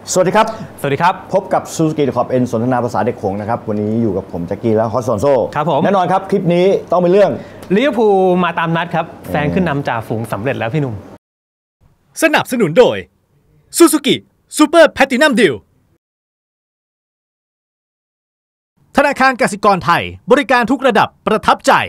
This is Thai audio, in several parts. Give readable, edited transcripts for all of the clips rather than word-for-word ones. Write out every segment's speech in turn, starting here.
สวัสดีครับสวัสดีครับพบกับซูซูกิขอบเอ็นสนทนาภาษาเด็กโขงนะครับวันนี้อยู่กับผมแจ็คกี้แล้วฮอสซอนโซครับผมแน่นอนครับคลิปนี้ต้องเป็นเรื่องลิเวอร์พูลมาตามนัดครับแซงขึ้นนำจ่าฝูงสำเร็จแล้วพี่หนุ่มสนับสนุนโดย Suzuki Super Platinum Deal ธนาคารกสิกรไทยบริการทุกระดับประทับใจ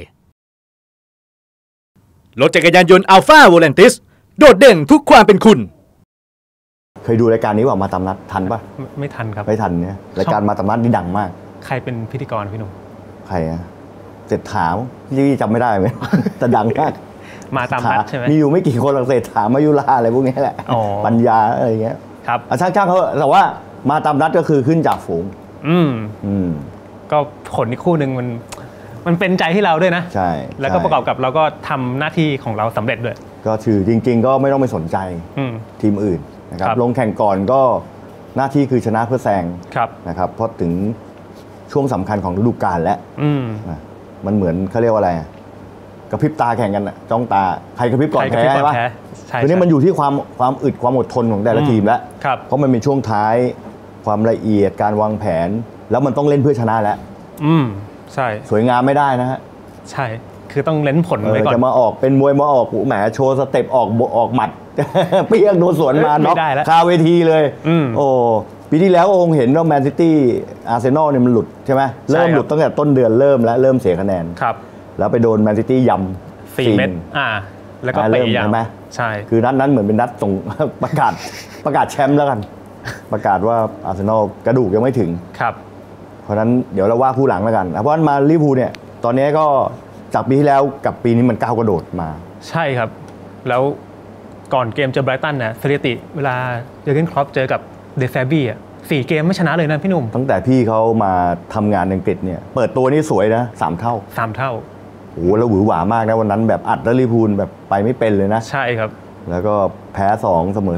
รถจักรยานยนต์ Alpha Volantis โดดเด่นทุกความเป็นคุณเคยดูรายการนี้ว่ามาตามนัดทันปะไม่ทันครับไม่ทันเนี่ยรายการมาตามนัดนี่ดังมากใครเป็นพิธีกรพี่หนุ่มใครอะเศรษฐาพี่จำไม่ได้ไหมแต่ดังมากมาตามนัดใช่ไหมมีอยู่ไม่กี่คนหลังเศรษฐามายุราอะไรพวกนี้แหละปัญญาอะไรเงี้ยครับช่างเขาแต่ว่ามาตามนัดก็คือขึ้นจากฝูงก็ผลอีกคู่หนึ่งมันเป็นใจให้เราด้วยนะใช่แล้วก็ประกอบกับเราก็ทำหน้าที่ของเราสำเร็จด้วยก็ถือจริงๆก็ไม่ต้องไปสนใจทีมอื่นนะครับลงแข่งก่อนก็หน้าที่คือชนะเพื่อแซงนะครับเพราะถึงช่วงสำคัญของฤดูกาลแล้วมันเหมือนเขาเรียกว่าอะไรกระพริบตาแข่งกันจ้องตาใครกระพริบก่อนแพ้ใช่ปะทีนี้มันอยู่ที่ความอึดความอดทนของแต่ละทีมแล้วเพราะมันเป็นช่วงท้ายความละเอียดการวางแผนแล้วมันต้องเล่นเพื่อชนะแล้วใช่สวยงามไม่ได้นะฮะใช่คือต้องเล่นผลไว้ก่อนจะมาออกเป็นมวยมาออกแหมโชว์สเต็ปออกหมัดเปี้ยงโดนสวนมาน็อกคาเวทีเลยโอ้ปีที่แล้วคงเห็นว่าแมนซิตี้อาร์เซนอลเนี่ยมันหลุดใช่ไหมเริ่มหลุดตั้งแต่ต้นเดือนเริ่มเสียคะแนนครับแล้วไปโดนแมนซิตี้ยำ 4 เม็ดแล้วก็ไปยำใช่ไหมใช่คือนัดนั้นเหมือนเป็นนัดส่งประกาศแชมป์แล้วกันประกาศว่าอาร์เซนอลกระดูกยังไม่ถึงครับเพราะนั้นเดี๋ยวเราว่าผู้หลังแล้วกันเพราะว่ามาลิเวอร์พูลเนี่ยตอนนี้ก็จากปีที่แล้วกับปีนี้มันก้าวกระโดดมาใช่ครับแล้วก่อนเกมเจอไบรตันนะสถิติเวลาเจอเกนครอปเจอกับเดซบี้4 เกมไม่ชนะเลยนะพี่หนุ่มตั้งแต่พี่เขามาทำงานอังกฤษเนี่ยเปิดตัวนี่สวยนะ3 เท่าโอ้โหแล้วหวือหวามากนะวันนั้นแบบอัดแล้วลิเวอร์พูลแบบไปไม่เป็นเลยนะใช่ครับแล้วก็แพ้2เสมอ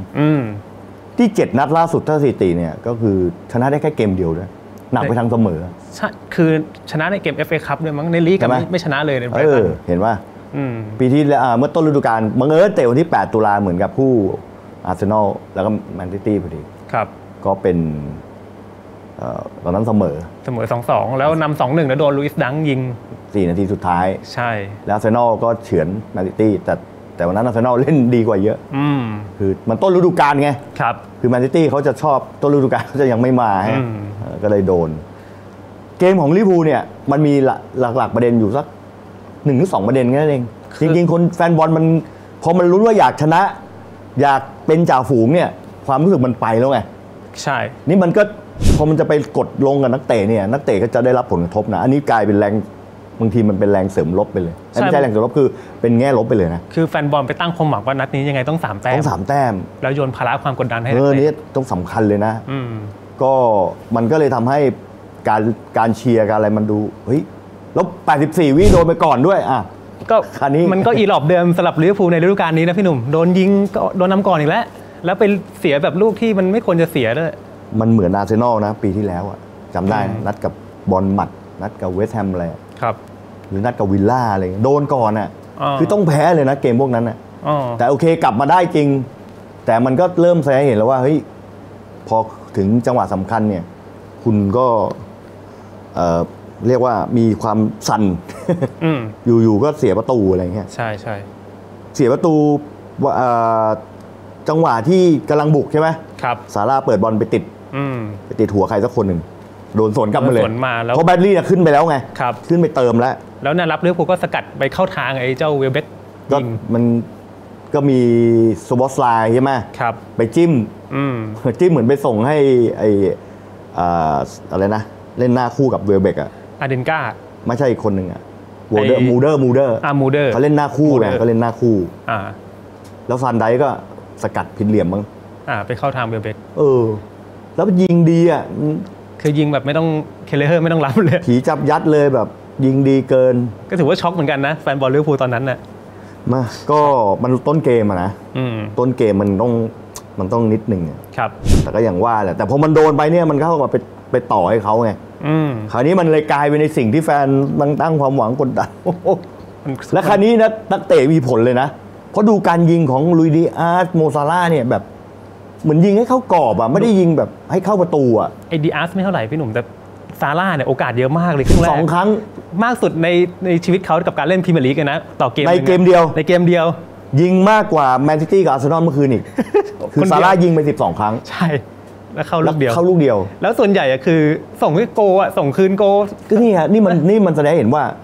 2ที่7 นัดล่าสุดถ้าสถิติเนี่ยก็คือชนะได้แค่เกมเดียวด้วยหนักไปทางเสมอใช่คือชนะในเกม FA คัพด้วยมั้งในลีกไม่ชนะเลยในไบรตันเห็นว่าปีที่เมื่อต้นฤดูกาลบังเอิญเตะวันที่8 ตุลาเหมือนกับผู้อาร์เซนอลแล้วก็แมนซิตี้พอดีครับก็เป็นตอนนั้นเสมอ 2-2 แล้วนำ 2-1 แล้วโดนลุยส์ดังยิง 4 นาทีสุดท้ายใช่แล้วอาร์เซนอลก็เฉือนแมนซิตี้แต่วันนั้นอาร์เซนอลเล่นดีกว่าเยอะคือมันต้นฤดูกาลไงครับคือแมนซิตี้เขาจะชอบต้นฤดูกาลเขาจะยังไม่มาก็เลยโดนเกมของลิเวอร์พูลเนี่ยมันมีหลักๆประเด็นอยู่สัก1 หรือ 2 ประเด็นแค่นั้นเองจริงๆคนแฟนบอลมันพอมันลุ้นว่าอยากชนะอยากเป็นจ่าฝูงเนี่ยความรู้สึกมันไปแล้วไงใช่นี่มันก็พอมันจะไปกดลงกับนักเตะเนี่ยนักเตะก็จะได้รับผลกระทบนะอันนี้กลายเป็นแรงบางทีมันเป็นแรงเสริมลบไปเลยไม่ใช่แรงเสริมลบคือเป็นแง่ลบไปเลยนะคือแฟนบอลไปตั้งความหวังว่านัดนี้ยังไงต้อง3 แต้มแล้วโยนภาระความกดดันให้นักเตะนี่ต้องสำคัญเลยนะก็มันก็เลยทำให้การเชียร์การอะไรมันดูเฮ้ยแล้ว84 วิโดนไปก่อนด้วยก็คันนี้มันก็อีหลอบเดิมสำหรับลิเวอร์พูลในฤดูกาลนี้นะพี่หนุ่มโดนยิงก็โดนนำก่อนอีกแล้วไปเสียแบบลูกที่มันไม่ควรจะเสียด้วยมันเหมือนอาร์เซนอลนะปีที่แล้วจำได้นัดกับบอลมัดนัดกับเวสต์แฮมอะไรครับหรือนัดกับวิลล่าอะไรโดนก่อนคือต้องแพ้เลยนะเกมพวกนั้นแต่โอเคกลับมาได้จริงแต่มันก็เริ่มแสดงเห็นแล้วว่าเฮ้ยพอถึงจังหวะสำคัญเนี่ยคุณก็เรียกว่ามีความสั่นอยู่ๆก็เสียประตูอะไรเงี้ยใช่ใช่เสียประตูจังหวะที่กำลังบุกใช่ไหมครับซาร่าเปิดบอลไปติดหัวใครสักคนหนึ่งโดนสวนกลับมาเลยเพราะแบดลี่ขึ้นไปแล้วไงขึ้นไปเติมแล้วเนี่ยรับลิเวอร์พูลก็สกัดไปเข้าทางไอ้เจ้าเวลเบคก็มันก็มีโซบอสไลน์ใช่ไหมครับไปจิ้มเหมือนไปส่งให้ไอ้อะไรนะเล่นหน้าคู่กับเวลเบคอาเดนก้าไม่ใช่อีกคนหนึ่งมูเดอร์เขาเล่นหน้าคู่ไงเขาเล่นหน้าคู่แล้วฟันไดก็สกัดผิดเหลี่ยมมั้งไปเข้าทางเวลเบคแล้วยิงดีคือยิงแบบไม่ต้องเคเลเฮอร์ไม่ต้องรับเลยผีจับยัดเลยแบบยิงดีเกินก็ถือว่าช็อกเหมือนกันนะแฟนบอลลิเวอร์พูลตอนนั้นน่ะก็มันต้นเกมนะต้นเกมมันต้องนิดนึงครับแต่ก็อย่างว่าแหละแต่พอมันโดนไปเนี่ยมันเข้ามาไปต่อให้เขาไงคราวนี้มันเลยกลายเป็นในสิ่งที่แฟนมันตั้งความหวังกดดันและคราวนี้นะนักเตะมีผลเลยนะเพราะดูการยิงของลุยดิอาร์สโมซาร่าเนี่ยแบบเหมือนยิงให้เข้ากรอบอ่ะไม่ได้ยิงแบบให้เข้าประตูอ่ะไอ้ดิอาสไม่เท่าไหร่พี่หนุ่มแต่ซาร่าเนี่ยโอกาสเยอะมากเลยครึ่งแรก 2 ครั้งมากสุดในชีวิตเขากับการเล่นพรีเมียร์ลีกนะต่อเกมในเกมเดียวยิงมากกว่าแมนซิตี้กับอาร์เซนอลเมื่อคืนอีกคือซาร่ายิงไป12 ครั้งใช่แล้วเข้าลูกเดียวแล้วส่วนใหญ่อะคือส่งให้โกอ่ะส่งคืนโกก็นี่ฮะนี่มันแสดงเห็นว่า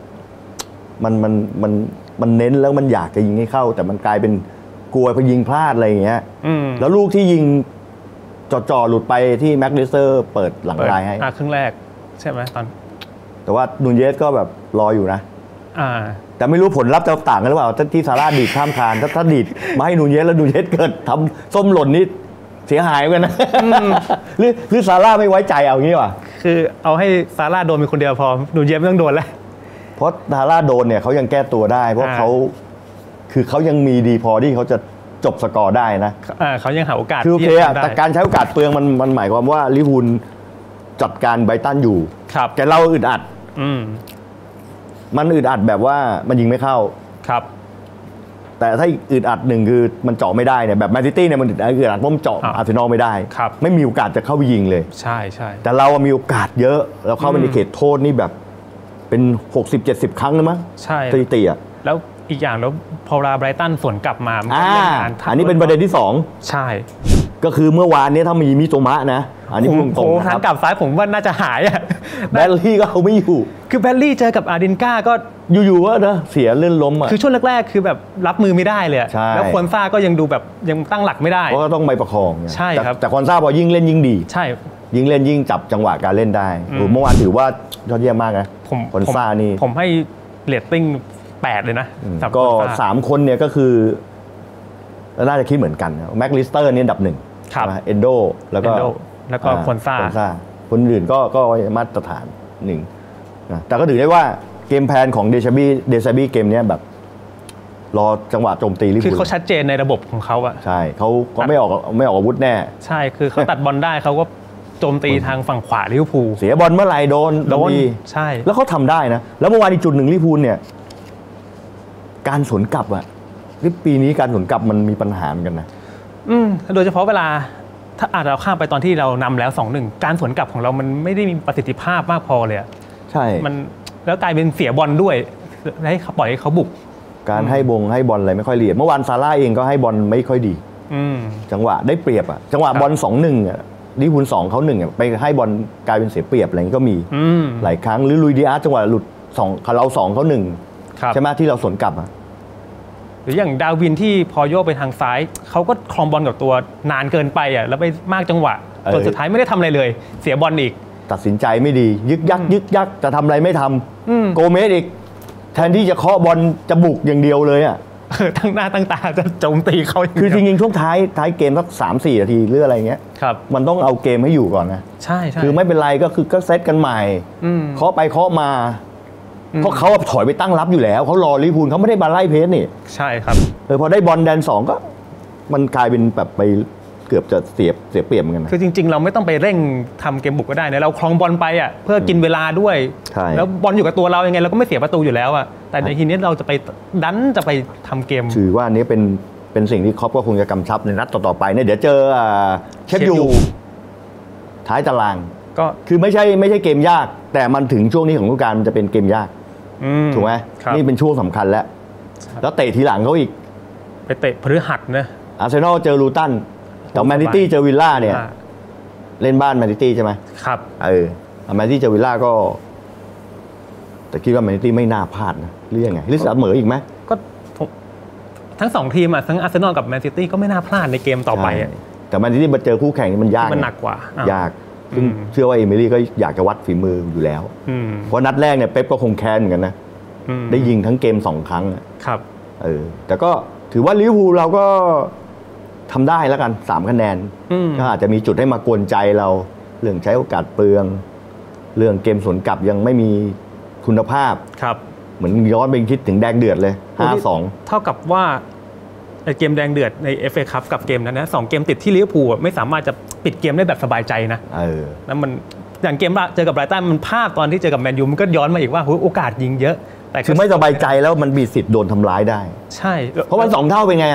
มันเน้นแล้วมันอยากจะยิงให้เข้าแต่มันกลายเป็นกลัวไปยิงพลาดอะไรอย่างเงี้ยแล้วลูกที่ยิงจ่อหลุดไปที่แม็กลิสเตอร์เปิดหลังลายให้ครึ่งแรกใช่ไหมตอนแต่ว่านูนเยสก็แบบรออยู่นะแต่ไม่รู้ผลลัพธ์จะต่างกันหรือเปล่าที่ซาร่าดีดข้ามคานถ้าดีดมาให้นูนเยสแล้วนูนเยสเกิดทำส้มหล่นนิดเสียหายกันนะหรือซาร่าไม่ไว้ใจเอางี้ว่ะคือเอาให้ซาร่าโดนเป็นคนเดียวพอนูนเยสไม่ต้องโดนแล้วเพราะซาร่าโดนเนี่ยเขายังแก้ตัวได้เพราะเขายังมีดีพอที่เขาจะจบสกอร์ได้นะเขายังหาโอกาสคือโอเคอะแต่การใช้โอกาสเปลืองมันหมายความว่าลิเวอร์พูลจัดการไบรตันอยู่แต่เราอึดอัดมันอึดอัดแบบว่ามันยิงไม่เข้าครับแต่ถ้าอึดอัดหนึ่งคือมันเจาะไม่ได้เนี่ยแบบแมนซิตี้เนี่ยมันอึดอัดเพราะมันเจาะอาร์เซนอลไม่ได้ไม่มีโอกาสจะเข้าไปยิงเลยใช่แต่เรามีโอกาสเยอะเราเข้าไปในเขตโทษนี่แบบเป็น 60-70 ครั้งเลยมั้งใช่สถิติอะแล้วอีกอย่างแล้วพอเวลาไบรตันสวนกลับมาอันนี้เป็นประเด็นที่2 ใช่ก็คือเมื่อวานนี้ถ้ามีมิโตมะนะอันนี้ผมตรงทางกลับซ้ายผมว่าน่าจะหายอะแบลลี่ก็เอาไม่อยู่คือแบลลี่เจอกับอาร์ดินก้าก็อยู่ๆว่านะเสียเลื่อนล้มอ่ะคือช่วงแรกๆคือแบบรับมือไม่ได้เลยแล้วควนซ่าก็ยังดูแบบยังตั้งหลักไม่ได้เพราะก็ต้องไปประคองใช่ครับแต่ควนซ่าพอยิ่งเล่นยิ่งดีใช่ยิ่งเล่นยิ่งจับจังหวะการเล่นได้เมื่อวานถือว่ายอดเยี่ยมมากนะควนซ่านี่ผมให้เรตติ้ง8เลยนะก็3คนเนี่ยก็คือน่าจะคิดเหมือนกันแม็กลิสเตอร์นี่อันดับ1เอนโดแล้วก็ควนซ่าคนอื่นก็มาตรฐาน1นะแต่ก็ถือได้ว่าเกมแพลนของเดซาบี้เกมนี้แบบรอจังหวะโจมตีลิเวอร์พูลคือเขาชัดเจนในระบบของเขาอะใช่เขาไม่ออกอาวุธแน่ใช่คือเขาตัดบอลได้เขาก็โจมตีทางฝั่งขวาลิเวอร์พูลเสียบอลเมื่อไหร่โดนใช่แล้วเขาทำได้นะแล้วเมื่อวานอีกจุดหนึ่งลิเวอร์พูลเนี่ยการสวนกลับอะปีนี้การสวนกลับมันมีปัญหาเหมือนกันนะโดยเฉพาะเวลาถ้าเราข้ามไปตอนที่เรานำแล้ว 2-1 การสวนกลับของเรามันไม่ได้มีประสิทธิภาพมากพอเลยใช่มันแล้วกลายเป็นเสียบอลด้วยให้ปล่อยให้เขาบุกการให้บอลอะไรไม่ค่อยละเอียดเมื่อวานซาร่าเองก็ให้บอลไม่ค่อยดีจังหวะได้เปรียบจังหวะบอล 2-1ลิเวอร์พูล2เขา1ไปให้บอลกลายเป็นเสียเปรียบอะไรอย่างนี้ก็มีหลายครั้งหรือลุยดิอาร์จังหวะหลุด2เรา2เขา1ใช่ไหมที่เราสวนกลับหรืออย่างดาวินที่พอโยกไปทางซ้ายเขาก็ครองบอลกับตัวนานเกินไปแล้วไปมากจังหวะจนสุดท้ายไม่ได้ทำอะไรเลยเสียบอลอีกตัดสินใจไม่ดียึกยักจะทำอะไรไม่ทำโกเมสอีกแทนที่จะเคาะบอลจะบุกอย่างเดียวเลยอ่ะตั้งหน้าตั้งตาจะโจมตีเขาคือจริงๆช่วงท้ายเกมสัก 3-4 นาทีหรืออะไรเงี้ยมันต้องเอาเกมให้อยู่ก่อนนะใช่คือไม่เป็นไรก็คือก็เซตกันใหม่เคาะไปเคาะมาเพราะเขาถอยไปตั้งรับอยู่แล้วเขารอลิเวอร์พูลเขาไม่ได้มาไล่เพสนี่ใช่ครับพอได้บอลแดน2ก็มันกลายเป็นแบบไปเกือบจะเสียเปรียบเหมือนกันคือจริงๆเราไม่ต้องไปเร่งทำเกมบุกก็ได้นะเราครองบอลไปเพื่อกินเวลาด้วยแล้วบอลอยู่กับตัวเรายังไงเราก็ไม่เสียประตูอยู่แล้วแต่ในทีนี้เราจะไปทำเกมถือว่านี้เป็นสิ่งที่ครอปก็คงจะกำชับในนัดต่อไปเนี่ยเดี๋ยวเจอเชฟยูท้ายตารางก็คือไม่ใช่เกมยากแต่มันถึงช่วงนี้ของฤดูกาลมันจะเป็นเกมยากถูกไหมนี่เป็นช่วงสำคัญแล้วเตะทีหลังเขาอีกไปเตะพฤหัสนะอาร์เซนอลเจอลูตันแต่แมนซิตี้เจอวิลล่าเนี่ยเล่นบ้านแมนซิตี้ใช่ไหมครับแมนซิตี้เจอวิลล่าก็แต่คิดว่าแมนซิตี้ไม่น่าพลาดนะหรือยังไงหรือเสมออีกไหมก็ทั้ง2ทีมทั้งอาร์เซนอลกับแมนซิตี้ก็ไม่น่าพลาดในเกมต่อไปแต่แมนซิตี้มาเจอคู่แข่งนี่มันยากมันหนักกว่ายากซึ่งเชื่อว่าเอมิลี่ก็อยากจะวัดฝีมืออยู่แล้วเพราะนัดแรกเนี่ยเป๊ปก็คงแค้นเหมือนกันนะได้ยิงทั้งเกม2 ครั้งครับแต่ก็ถือว่าลิเวอร์พูลเราก็ทำได้แล้วกัน3 คะแนนก็อาจจะมีจุดให้มากวนใจเราเรื่องใช้โอกาสเปลืองเรื่องเกมสวนกลับยังไม่มีคุณภาพครับเหมือนย้อนไปคิดถึงแดงเดือดเลย 5-2 เท่ากับว่าเกมแดงเดือดใน FA Cup กับเกมนั้นนะ2 เกมติดที่ลิเวอร์พูลไม่สามารถจะปิดเกมได้แบบสบายใจนะแล้วมันอย่างเกมเจอกับไบรตันมันพลาดตอนที่เจอกับแมนยูมันก็ย้อนมาอีกว่าโอกาสยิงเยอะแต่คือไม่สบายใจแล้วมันมีสิทธิ์โดนทำร้ายได้ใช่เพราะมัน2 เท่าเป็นไง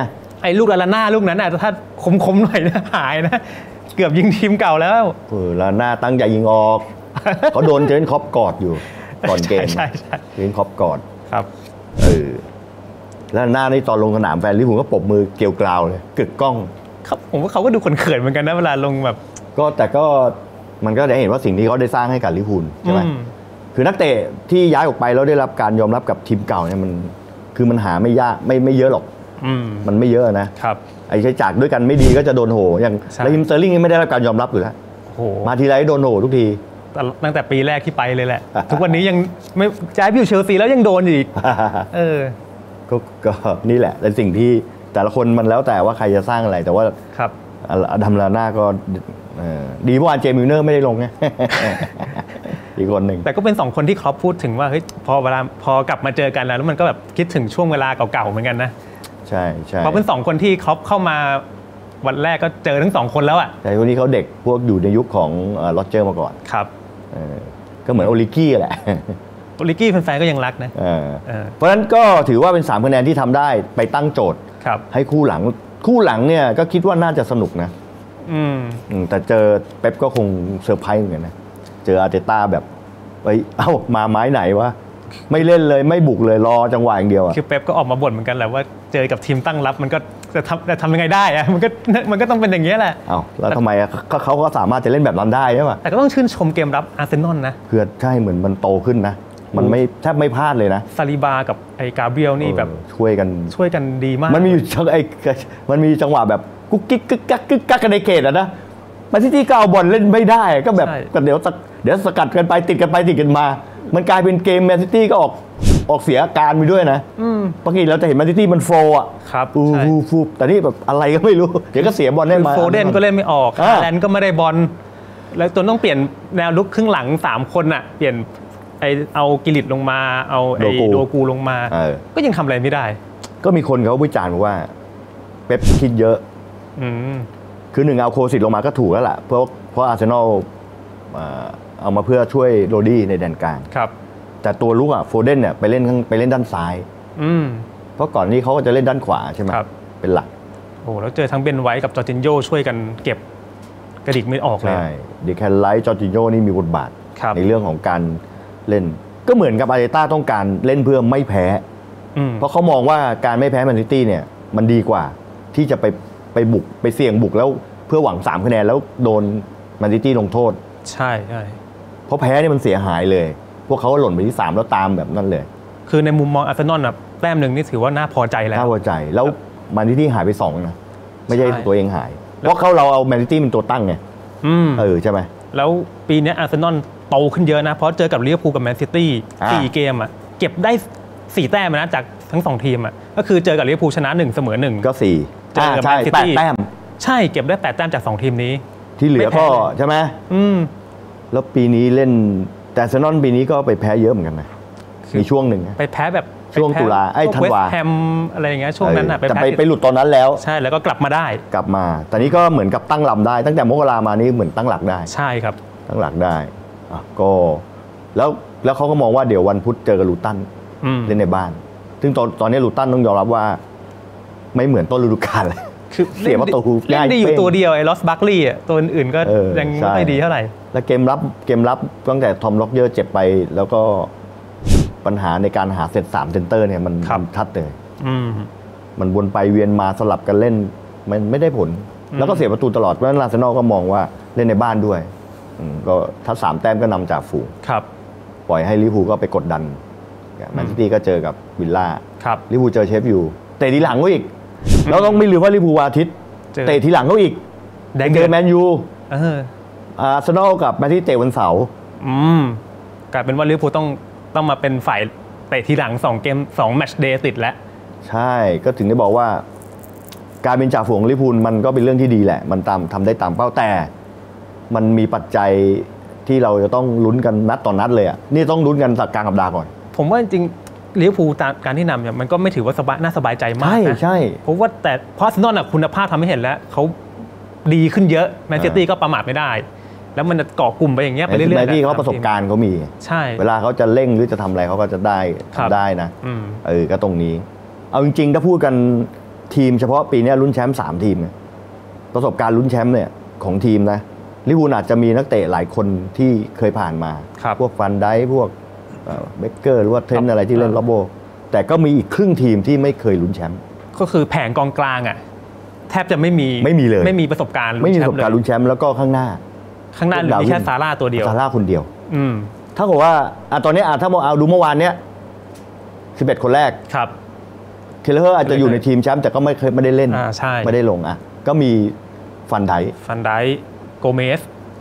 ไอ้ลูกลาน่าลูกนั้นน่ะถ้าคมๆหน่อยนะหายนะเกือบยิงทีมเก่าแล้วลาน่าตั้งใจยิงออกเขาโดนเจอร์เก้นคล็อปกอดอยู่ก่อนเกมใช่เจอร์เก้นคล็อปกอดครับลาน่านี่ตอนลงสนามแฟนลิเวอร์พูลก็ปรบมือเกลียวกราวเลยกึกก้องครับผมว่าเขาก็ดูเขินๆเหมือนกันนะเวลาลงแบบแต่ก็มันก็ได้เห็นว่าสิ่งที่เขาได้สร้างให้กับลิเวอร์พูลใช่ไหมคือนักเตะที่ย้ายออกไปแล้วได้รับการยอมรับกับทีมเก่าเนี่ยมันคือมันหาไม่ยากไม่เยอะหรอกมันไม่เยอะนะครับไอ้ใช้จากด้วยกันไม่ดีก็จะโดนโหอย่างแล้วฮิมสเตอร์ลิงนี่ไม่ได้รับการยอมรับอยู่แล้วมาทีไรโดนโหทุกทีตั้งแต่ปีแรกที่ไปเลยแหละทุกวันนี้ยังไม่ย้ายไปอยู่เชลซีแล้วยังโดนอีกก็นี่แหละเป็นสิ่งที่แต่ละคนมันแล้วแต่ว่าใครจะสร้างอะไรแต่ว่าครับอดัมลาน่าก็ดีเมื่อวานเจมิลเนอร์ไม่ได้ลงไงอีกคนหนึ่งแต่ก็เป็น2คนที่ครอปพูดถึงว่าเฮ้ยพอกลับมาเจอกันแล้วมันก็แบบคิดถึงช่วงเวลาเก่าๆเหมือนกันนะใช่เพราะเป็น2คนที่ครอปเข้ามาวันแรกก็เจอทั้ง2คนแล้วอ่ะแต่คนนี้เขาเด็กพวกอยู่ในยุคของโรเจอร์มาก่อนครับก็เหมือนโอลิกี้แหละโอลิกี้แฟนๆก็ยังรักนะเพราะฉะนั้นก็ถือว่าเป็น3คะแนนที่ทำได้ไปตั้งโจทย์ให้คู่หลังเนี่ยก็คิดว่าน่าจะสนุกนะแต่เจอเป๊ปก็คงเซอร์ไพรส์เหมือนกันนะเจออาร์เตต้าแบบมาไม้ไหนวะไม่เล่นเลยไม่บุกเลยรอจังหวะอย่างเดียวอ่ะคือเป๊ปก็ออกมาบ่นเหมือนกันแหละว่าเจอกับทีมตั้งรับมันก็จะทำยังไงได้อะมันก็ต้องเป็นอย่างนี้แหละแล้วทำไมเขาก็สามารถจะเล่นแบบนั้นได้ใช่ไหมแต่ก็ต้องชื่นชมเกมรับอาร์เซนอลนะคือใช่เหมือนมันโตขึ้นนะมันไม่แทบไม่พลาดเลยนะซาลิบากับไอ้กาเบรียลนี่แบบช่วยกันดีมากมันมีอยู่มันมีจังหวะแบบกุ๊กกิ๊กกึกกักกันในเขตอะนะมาที่ก็เอาบอลเล่นไม่ได้ก็แบบเดี๋ยวสกัดกันไปติดกันมามันกลายเป็นเกมแมนซิตี้ก็ออกเสียอาการไปด้วยนะปกติเราจะเห็นแมนซิตี้มันโฟอ่ะครับฟูแต่นี่แบบอะไรก็ไม่รู้เดี๋ยวก็เสียบอลได้มาโฟเดนก็เล่นไม่ออกฮาแลนด์ก็ไม่ได้บอลแล้วจนต้องเปลี่ยนแนวลุกครึ่งหลัง3คนอ่ะเปลี่ยนเอากิลิตลงมาเอาโดกูลงมาก็ยังทำอะไรไม่ได้ก็มีคนเขาวิจารณ์ว่าเป๊ปคิดเยอะคือ1เอาโคสิตลงมาก็ถูกแล้วล่ะเพราะอาร์เซนอลเอามาเพื่อช่วยโรดี้ในแดนกลางครับแต่ตัวลุกโฟเดนเนี่ยไปเล่นด้านซ้ายเพราะก่อนนี้เขาก็จะเล่นด้านขวาใช่ไหมเป็นหลักโอ้แล้วเจอทั้งเบนไวท์กับจอร์จินโญ่ช่วยกันเก็บกระดิกไม่ออกเลยใช่เดแคนไลท์จอร์จินโญ่นี่มีบทบาทในเรื่องของการเล่นก็เหมือนกับอาร์เตต้าต้องการเล่นเพื่อไม่แพ้เพราะเขามองว่าการไม่แพ้แมนซิตี้เนี่ยมันดีกว่าที่จะไปบุกไปเสี่ยงบุกแล้วเพื่อหวัง3คะแนนแล้วโดนแมนซิตี้ลงโทษใช่เพราะแพ้นี่มันเสียหายเลยพวกเขาหล่นไปที่3แล้วตามแบบนั้นเลยคือในมุมมองอาร์เซนอลนะแต้มหนึ่งนี่ถือว่าน่าพอใจแล้วน่าพอใจแล้วแมนซิตี้หายไป2นะไม่ใช่ตัวเองหายเพราะเราเอาแมนซิตี้เป็นตัวตั้งไงใช่ไหมแล้วปีนี้อาร์เซนอลโตขึ้นเยอะนะเพราะเจอกับลิเวอร์พูลกับแมนซิตี้4เกมอ่ะเก็บได้4แต้มนะจากทั้ง2ทีมอ่ะก็คือเจอกับลิเวอร์พูลชนะ1เสมอ1 ก็4 เจอกับแมนซิตี้ 8แต้มใช่เก็บได้8แต้มจาก2ทีมนี้ที่เหลือก็ใช่ไหมแล้วปีนี้เล่นแต่อาร์เซนอลปีนี้ก็ไปแพ้เยอะเหมือนกันนะมีช่วงหนึ่งไปแพ้แบบช่วงตุลาธันวาแฮมอะไรอย่างเงี้ยช่วงนั้นอ่ะไปหลุดตอนนั้นแล้วใช่แล้วก็กลับมาได้แต่นี้ก็เหมือนกับตั้งลำได้ตั้งแต่มกรามานี้เหมือนตั้งหลักได้ใช่ครับตั้งหลักได้ก็แล้วเขาก็มองว่าเดี๋ยววันพุธเจอกับลูตันเล่นในบ้านซึ่งตอนนี้ลูตันต้องยอมรับว่าไม่เหมือนต้นฤดูกาลเลยคือเสียประตูง่ายดีอยู่ตัวเดียวไอ้ลอสบัคลีย์ตัวอื่นก็ยังไม่ดีเท่าไหร่แล้วเกมรับตั้งแต่ทอมล็อกเยอร์เจ็บไปแล้วก็ปัญหาในการหาเซต3เซนเตอร์เนี่ยมันชัดเลยมันวนไปเวียนมาสลับกันเล่นมันไม่ได้ผลแล้วก็เสียประตูตลอดเพราะฉะนั้นอาร์เซนอลก็มองว่าเล่นในบ้านด้วยก็ถ้า3แต้มก็นำจากฝูงปล่อยให้ลิเวอร์พูลก็ไปกดดันแมนซิตี้ก็เจอกับวิลล่าลิเวอร์พูลเจอเชฟอยู่เตะทีหลังก็อีกแล้วต้องไม่ลืมว่าลิเวอร์พูลวันอาทิตย์เตะทีหลังก็อีกเจอแมนยูอาร์เซนอลกับแมนซิตี้เตะวันเสาร์กลายเป็นว่าลิเวอร์พูลต้องมาเป็นฝ่ายเตะทีหลัง2เกม2แมตช์เดย์ติดแล้วใช่ก็ถึงได้บอกว่าการเป็นจ่าฝูงลิเวอร์พูลมันก็เป็นเรื่องที่ดีแหละมันทำได้ตามเป้าแต่มันมีปัจจัยที่เราจะต้องลุ้นกันนัดต่อนัดเลยอ่ะนี่ต้องลุ้นกันสักกลางสัปดาห์ก่อนผมว่าจริงลิเวอร์พูลการที่นำเนี่ยมันก็ไม่ถือว่าน่าสบายใจมากนะใช่เพราะว่าแต่เพราะอาร์เซนอลคุณภาพทำให้เห็นแล้วเขาดีขึ้นเยอะแมนซิตี้ก็ประมาทไม่ได้แล้วมันจะเกาะกลุ่มไปอย่างเงี้ยไปเรื่อยๆแมนซิตี้เขาประสบการณ์เขามีใช่เวลาเขาจะเร่งหรือจะทำอะไรเขาก็จะได้ทำได้นะก็ตรงนี้เอาจริงๆถ้าพูดกันทีมเฉพาะปีนี้ลุ้นแชมป์3ทีมประสบการณ์ลุ้นแชมป์เนี่ยของทีมนะลิเวอร์พูลอาจจะมีนักเตะหลายคนที่เคยผ่านมาพวกฟันไดค์พวกเบคเกอร์หรือว่าเทรนต์อะไรที่เล่นล็อบโบแต่ก็มีอีกครึ่งทีมที่ไม่เคยลุ้นแชมป์ก็คือแผงกองกลางอ่ะแทบจะไม่มีเลยไม่มีประสบการณ์ไม่มีประสบการณ์ลุ้นแชมป์แล้วก็ข้างหน้ามีแค่ซาร่าตัวเดียวซาร่าคนเดียวถ้าบอกว่าตอนนี้ถ้าเอาดูเมื่อวานเนี้ย11คนแรกครับเคเลอร์อาจจะอยู่ในทีมแชมป์แต่ก็ไม่ได้เล่นไม่ได้ลงก็มีฟันไดโกเมส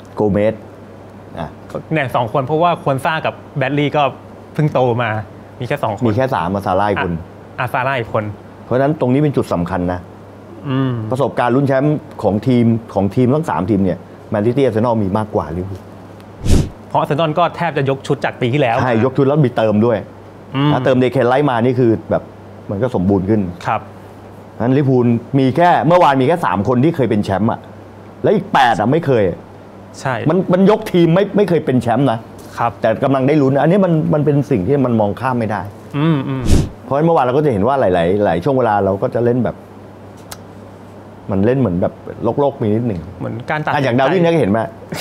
เนี่ย2คนเพราะว่าควรซ่ากับแบดลีย์ก็เพิ่งโตมามีแค่2คนมีแค่3มาซาร่าอีกคนซาร่าอีกคนเพราะฉะนั้นตรงนี้เป็นจุดสำคัญนะประสบการณ์ลุ้นแชมป์ของทีมทั้ง3ทีมเนี่ยแมนซิตี้อาร์เซนอลมีมากกว่าลิเวอร์พูลเพราะอาร์เซนอลก็แทบจะยกชุดจากปีที่แล้วใช่ยกชุดแล้วมีเติมด้วยถ้าเติมเดเคไลท์มานี่คือแบบมันก็สมบูรณ์ขึ้นครับนั้นลิเวอร์พูลมีแค่เมื่อวานมีแค่3คนที่เคยเป็นแชมป์แล้วอีก8ไม่เคยใช่มันยกทีมไม่เคยเป็นแชมป์นะครับแต่กำลังได้ลุ้นอันนี้มันเป็นสิ่งที่มันมองข้ามไม่ได้เพราะฉะนั้นเมื่อวานเราก็จะเห็นว่าหลายช่วงเวลาเราก็จะเล่นแบบมันเล่นเหมือนแบบโลกมีนิดหนึ่งเหมือนการตัดอย่างดาร์วินเนี่ยเห็นไหม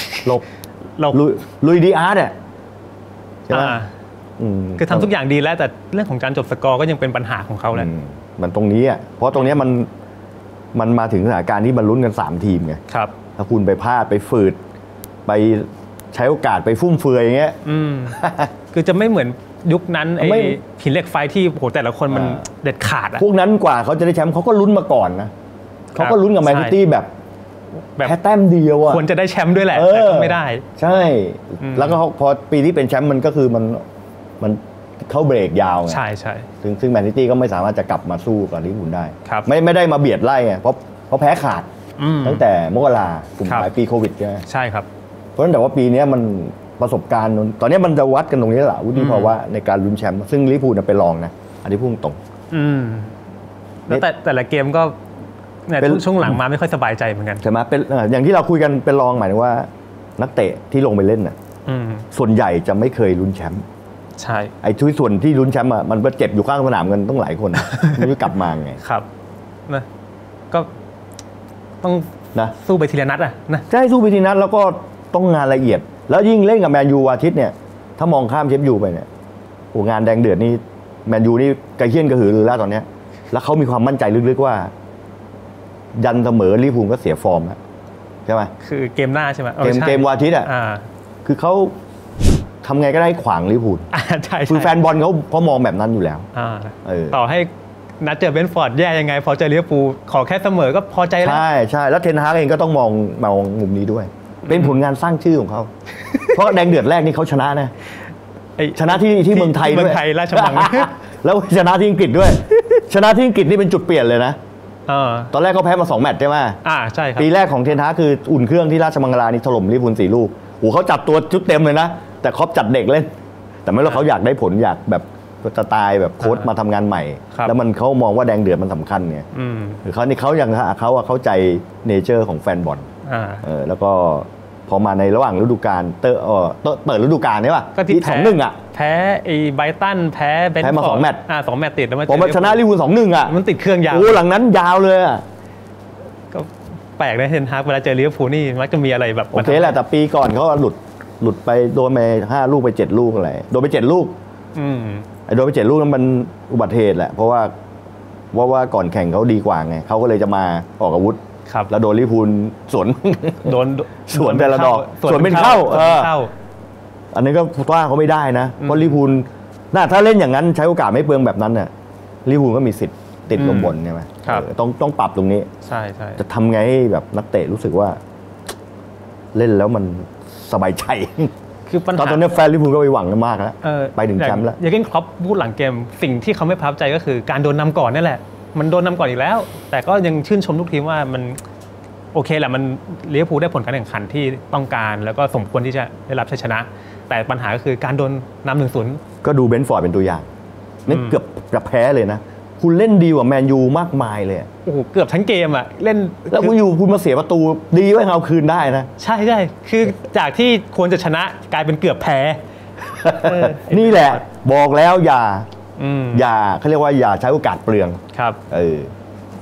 ลุยดีอาร์ตใช่ไหมคือทำทุกอย่างดีแล้วแต่เรื่องของการจบสกอร์ก็ยังเป็นปัญหาของเขาแหละมันตรงนี้เพราะตรงนี้มันมาถึงสถานการณ์ที่มันลุ้นกัน3ทีมไงครับถ้าคุณไปพลาดไปฝืดไปใช้โอกาสไปฟุ่มเฟือยอย่างเงี้ยคือจะไม่เหมือนยุคนั้นไอ้หินเหล็กไฟที่โหแต่ละคนมันเด็ดขาดพวกนั้นกว่าเขาจะได้แชมป์เขาก็ลุ้นมาก่อนนะเขาก็ลุ้นกับแมนซิตี้แบบแค่แต้มเดียวควรจะได้แชมป์ด้วยแหละแต่ก็ไม่ได้ใช่แล้วก็พอปีที่เป็นแชมป์มันก็คือมันเข้าเบรกยาวไงใช่ใช่ซึ่งแมนซิตี้ก็ไม่สามารถจะกลับมาสู้กับลิเวอร์พูลได้ไม่ได้มาเบียดไล่ไงเพราะแพ้ขาดตั้งแต่มกราคมปลายปีโควิดใช่ไหมใช่ครับเพราะฉะนั้นแต่ว่าปีนี้มันประสบการณ์ตอนนี้มันจะวัดกันตรงนี้แหละวุฒิภาวะในการลุ้นแชมป์ซึ่งลิเวอร์พูลไปลองนะอันนี้พูดตรงแล้วแต่ละเกมก็ช่วงหลังมาไม่ค่อยสบายใจเหมือนกันใช่ไหมเป็นอย่างที่เราคุยกันเป็นรองหมายถึงว่านักเตะที่ลงไปเล่นน่ะส่วนใหญ่จะไม่เคยลุ้นแชมป์ใช่ไอ้ทุกส่วนที่ลุ้นแชมป์มันเจ็บอยู่ข้างสนามกันต้องหลายคนไม่รู้กลับมาไงครับนะก็ต้องสู้ไปทีละนัดนะใช่สู้ไปทีละนัดแล้วก็ต้องงานละเอียดแล้วยิ่งเล่นกับแมนยูอาทิตย์เนี่ยถ้ามองข้ามเชฟยูไปเนี่ยโอ้งานแดงเดือดนี่แมนยูนี่กระเฮี้ยนกระหือรือแล้วตอนนี้แล้วเขามีความมั่นใจลึกๆว่ายันเสมอลิเวอร์พูลก็เสียฟอร์มแล้วใช่ไหมคือเกมหน้าใช่ไหมเกมวันอาทิตย์คือเขาทำไงก็ได้ขวางลิเวอร์พูลใช่คือแฟนบอลเขามองแบบนั้นอยู่แล้วต่อให้นัดเจอเบนฟอร์ดแย่ยังไงพอเจอลิเวอร์พูลขอแค่เสมอก็พอใจแล้วใช่แล้วเทนฮากเองก็ต้องมองมุมนี้ด้วยเป็นผลงานสร้างชื่อของเขาเพราะแดงเดือดแรกนี่เขาชนะนะชนะที่เมืองไทยด้วยราชมังแล้วชนะที่อังกฤษด้วยชนะที่อังกฤษนี่เป็นจุดเปลี่ยนเลยนะตอนแรกเขาแพ้มา2แมตช์ใช่ไหมใช่ครับปีแรกของเทนฮากคืออุ่นเครื่องที่ราชมังคลานี่ถล่มลิเวอร์พูล4 ลูกโอ้เขาจัดตัวชุดเต็มเลยนะแต่ครอปจัดเด็กเล่นแต่ไม่รู้เขาอยากได้ผลอยากแบบสไตล์แบบโค้ชมาทำงานใหม่แล้วมันเขามองว่าแดงเดือดมันสำคัญไงหรือเขาอย่างเขาเข้าใจเนเจอร์ของแฟนบอลแล้วก็พอมาในระหว่างฤดูกาลเปิดฤดูกาลใช่ป่ะที่2-1แพ้ไอ้ไบรตันแพ้เบนฟอร์ดมา2 แมตช์ 2 แมตช์ติดแล้วผมชนะลิเวอร์พูล 2-1 มันติดเครื่องยาวโอ้หลังนั้นยาวเลยก็แปลกนะเทนฮากเวลาเจอลิเวอร์พูลนี่มักจะมีอะไรแบบโอเคแหละแต่ปีก่อนเขาหลุดไปโดนไป5 ลูกไป7 ลูกอะไรโดนไป7 ลูกโดนไป7 ลูกนั้นมันอุบัติเหตุแหละเพราะว่าก่อนแข่งเขาดีกว่าไงเขาก็เลยจะมาออกอาวุธแล้วโดนลิเวอร์พูลสวนแต่ละดอกสวนเป็นเข้าอันนี้ก็ว่าเขาไม่ได้นะเพราะลิเวอร์พูลถ้าเล่นอย่างนั้นใช้โอกาสไม่เปลืองแบบนั้นน่ะลิเวอร์พูลก็มีสิทธิ์ติดลมบนใช่ไหมต้องปรับตรงนี้ใช่จะทำไงให้แบบนักเตะรู้สึกว่าเล่นแล้วมันสบายใจคือปัญหาตอนนี้แฟนลิเวอร์พูลก็ไปหวังกันมากแล้วไปถึงแชมป์แล้วอย่างเก้นคล็อปพูดหลังเกมสิ่งที่เขาไม่ประทับใจก็คือการโดนนำก่อนนี่แหละมันโดนนำก่อนอีกแล้วแต่ก็ยังชื่นชมทุกทีมว่ามันโอเคแหละมันลิเวอร์พูลได้ผลการแข่งขันที่ต้องการแล้วก็สมควรที่จะได้รับชัยชนะแต่ปัญหาก็คือการโดนนำ1-0 ก็ดูเบนฟอร์ดเป็นตัวอย่างนี่เกือบจะแพ้เลยนะคุณเล่นดีกว่าแมนยูมากมายเลยโอ้โหเกือบทั้งเกมอ่ะเล่นแล้วคุณมาเสียประตูดีไว้เอาคืนได้นะใช่คือจากที่ควรจะชนะกลายเป็นเกือบแพ้นี่แหละบอกแล้วอย่าเขาเรียกว่าอย่าใช้โอกาสเปลืองครับ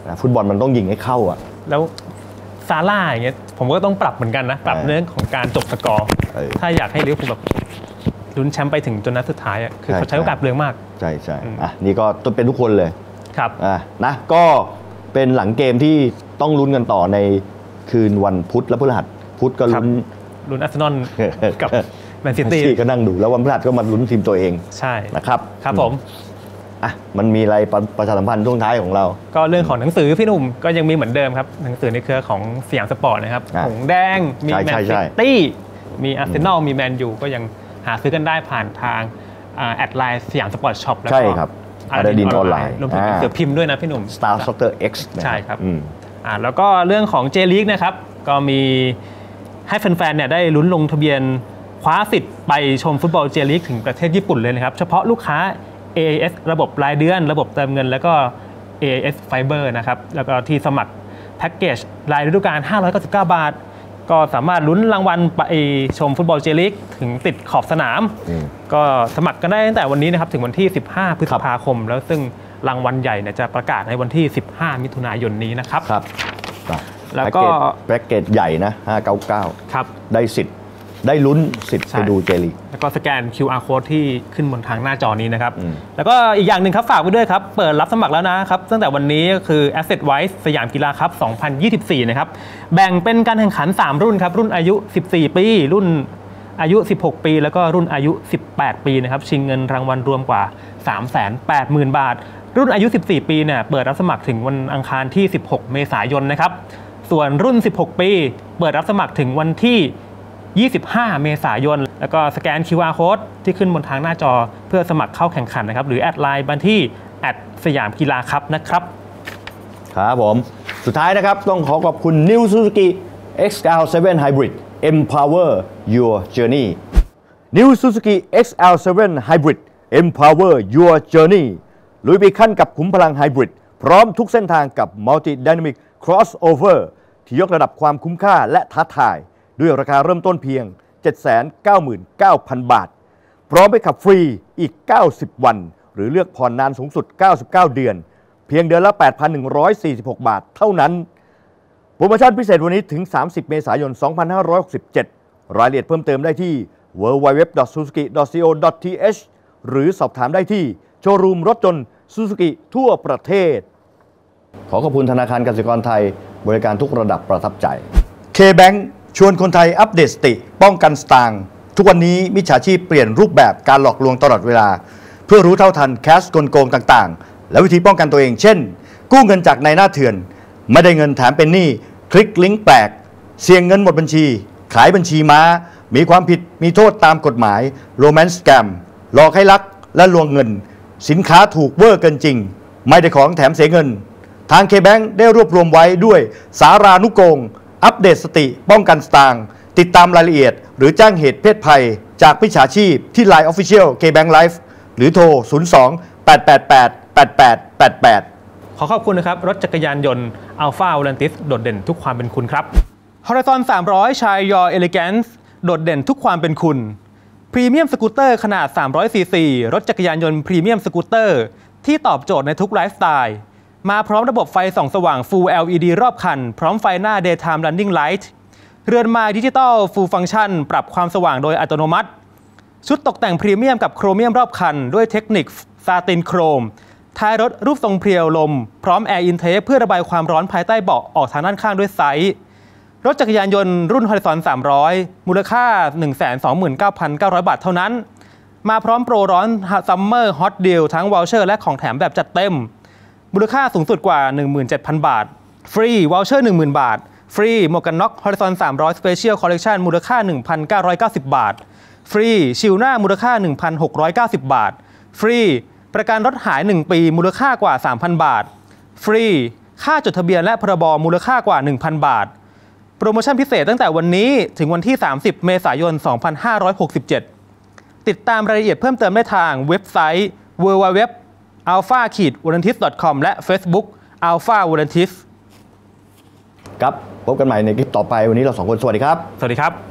ฟุตบอลมันต้องยิงให้เข้าอ่ะแล้วซาร่าอย่างเงี้ยผมก็ต้องปรับเหมือนกันนะปรับเรื่องของการจบสกอร์ถ้าอยากให้ลิเวอร์พูลแบบลุ้นแชมป์ไปถึงจนนัดสุดท้ายคือเขาใช้โอกาสเปลืองมากใช่นี่ก็ต้องเป็นทุกคนเลยครับนะก็เป็นหลังเกมที่ต้องลุ้นกันต่อในคืนวันพุธและพฤหัสพุธก็ลุ้นอาร์เซนอลกับแมนซิตี้ก็นั่งดูแล้ววันพฤหัสก็มาลุ้นทีมตัวเองใช่นะครับครับผมมันมีอะไรประชาสัมพันธ์ช่วงท้ายของเราก็เรื่องของหนังสือพี่หนุ่มก็ยังมีเหมือนเดิมครับหนังสือในเครือของสยามสปอร์ตนะครับหงแดงมีแมนซิตี้มีอาร์เซนอลมีแมนยูก็ยังหาซื้อกันได้ผ่านทางแอดไลน์สยามสปอร์ตช็อปแล้วก็อาร์ดินออนไลน์รวมถึงหนังสือพิมพ์ด้วยนะพี่หนุ่ม Star Soccer X ใช่ครับแล้วก็เรื่องของ J League นะครับก็มีให้แฟนๆเนี่ยได้ลุ้นลงทะเบียนคว้าสิทธิ์ไปชมฟุตบอล J League ถึงประเทศญี่ปุ่นเลยนะครับเฉพาะลูกค้า AIS ระบบรายเดือนระบบเติมเงินแล้วก็ AIS Fiber นะครับแล้วก็ที่สมัครแพ็กเกจรายฤดูกาล599 บาทก็สามารถลุ้นรางวัลไปชมฟุตบอล J League ถึงติดขอบสนามก็สมัครกันได้ตั้งแต่วันนี้นะครับถึงวันที่15พฤษภาคมแล้วซึ่งรางวัลใหญ่เนี่ยจะประกาศในวันที่15มิถุนายนนี้นะครับแล้วก็แพ็กเกจใหญ่นะ599 ครับได้สิทธิ์ได้ลุ้นสิทธิ์ไปดูเจลีกแล้วก็สแกน QR code ที่ขึ้นบนทางหน้าจอนี้นะครับแล้วก็อีกอย่างหนึ่งครับฝากไว้ด้วยครับเปิดรับสมัครแล้วนะครับตั้งแต่วันนี้ก็คือ Asset Wise สยามกีฬาคัพ 2024 นะครับแบ่งเป็นการแข่งขัน3รุ่นครับรุ่นอายุ14ปีรุ่นอายุ16ปีแล้วก็รุ่นอายุ18ปีนะครับชิงเงินรางวัลรวมกว่า 380,000 บาทรุ่นอายุ14ปีเนี่ยเปิดรับสมัครถึงวันอังคารที่16เมษายนนะครับส่วนรุ่น16ปีเปิดรับสมัครถึงวันที่25 เมษายนแล้วก็สแกน QR Code ที่ขึ้นบนทางหน้าจอเพื่อสมัครเข้าแข่งขันนะครับหรือแอดไลน์บันที่สยามกีฬาคัพนะครับครับผมสุดท้ายนะครับต้องขอขอบคุณ New Suzuki XL7 Hybrid Empower Your Journey New Suzuki XL7 Hybrid Empower Your Journey ลุยไปขั้นกับขุมพลังไฮบริดพร้อมทุกเส้นทางกับ Multi Dynamic Crossover ที่ยกระดับความคุ้มค่าและท้าทายด้วยราคาเริ่มต้นเพียง 799,000 บาทพร้อมไปขับฟรีอีก90วันหรือเลือกผ่อนนานสูงสุด99เดือนเพียงเดือนละ 8,146 บาทเท่านั้นโปรโมชั่นพิเศษวันนี้ถึง30เมษายน2567รายละเอียดเพิ่มเติมได้ที่ www.suzuki.co.th หรือสอบถามได้ที่โชว์รูมรถยนต์ Suzuki ทั่วประเทศขอขอบคุณธนาคารกสิกรไทยบริการทุกระดับประทับใจ K-Bank ชวนคนไทยอัปเดตสติป้องกันสตางค์ทุกวันนี้มิจฉาชีพเปลี่ยนรูปแบบการหลอกลวงตลอดเวลาเพื่อรู้เท่าทันแคสกลโกงต่างๆและวิธีป้องกันตัวเองเช่นกู้เงินจากนายหน้าเถื่อนไม่ได้เงินแถมเป็นหนี้คลิกลิงก์แปลกเสี่ยงเงินหมดบัญชีขายบัญชีม้ามีความผิดมีโทษตามกฎหมายโรแมนต์สแกมหลอกให้รักและลวงเงินสินค้าถูกเวอร์เกินจริงไม่ได้ของแถมเสียเงินทาง K-Bank ได้รวบรวมไว้ด้วยสารานุกงอัปเดตสติป้องกันสตางค์ติดตามรายละเอียดหรือแจ้งเหตุเพศภัยจากมิจฉาชีพที่ Line Official K-Bank Live หรือโทร 02-888-8888 ขอขอบคุณนะครับรถจักรยานยนต์ Alpha Volantis โดดเด่นทุกความเป็นคุณครับ Horizon 300 Shine Your Elegance โดดเด่นทุกความเป็นคุณพรีเมียมสกูตเตอร์ขนาด300 ซีซีรถจักรยานยนต์พรีเมียมสกูตเตอร์ที่ตอบโจทย์ในทุกไลฟ์สไตล์มาพร้อมระบบไฟส่องสว่าง Full LED รอบคันพร้อมไฟหน้า Daytime Running Light เรือนไม้ดิจิตอล Full Function ปรับความสว่างโดยอัตโนมัติชุดตกแต่งพรีเมียมกับโครเมียมรอบคันด้วยเทคนิคซาตินโครมท้ายรถรูปทรงเพรียวลมพร้อมแอร์อินเทคเพื่อระบายความร้อนภายใต้เบาะออกทางด้านข้างด้วยไซส์รถจักรยานยนต์รุ่น Horizon 300 มูลค่า 129,900 บาทเท่านั้นมาพร้อมโปรร้อน Summer Hot Deal ทั้งวอลเชอร์และของแถมแบบจัดเต็มมูลค่าสูงสุดกว่า 17,000 บาทฟรีวอลเชอร์ 10,000 บาทฟรีหมวกกันน็อก Horizon 300 Special Collection มูลค่า 1,990 บาทฟรีชิลหน้ามูลค่า 1,690 บาทฟรีประกันรถหาย1ปีมูลค่ากว่า 3,000 บาทฟรีค่าจดทะเบียนและพรบมูลค่ากว่า 1,000 บาทโปรโมชั่นพิเศษตั้งแต่วันนี้ถึงวันที่30เมษายน2567ติดตามรายละเอียดเพิ่มเติมได้ทางเว็บไซต์ www.alpha-volantis.com และ Facebook Alpha Volantis ครับพบกันใหม่ในคลิปต่อไปวันนี้เรา2คนสวัสดีครับสวัสดีครับ